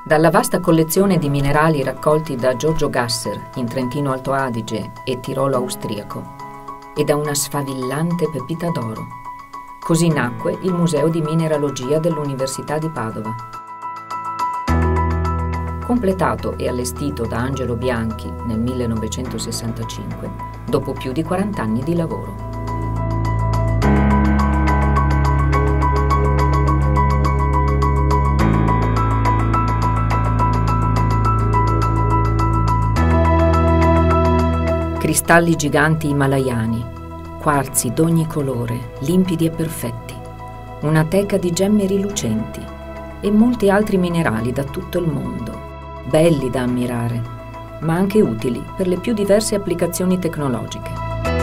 Dalla vasta collezione di minerali raccolti da Giorgio Gasser in Trentino Alto Adige e Tirolo austriaco e da una sfavillante pepita d'oro. Così nacque il Museo di Mineralogia dell'Università di Padova. Completato e allestito da Angelo Bianchi nel 1965, dopo più di 40 anni di lavoro. Cristalli giganti himalayani, quarzi d'ogni colore, limpidi e perfetti, una teca di gemme rilucenti e molti altri minerali da tutto il mondo, belli da ammirare, ma anche utili per le più diverse applicazioni tecnologiche.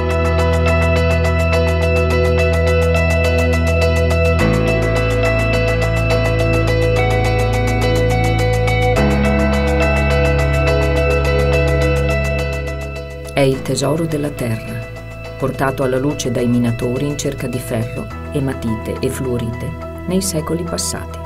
È il tesoro della terra, portato alla luce dai minatori in cerca di ferro, ematite e fluorite nei secoli passati.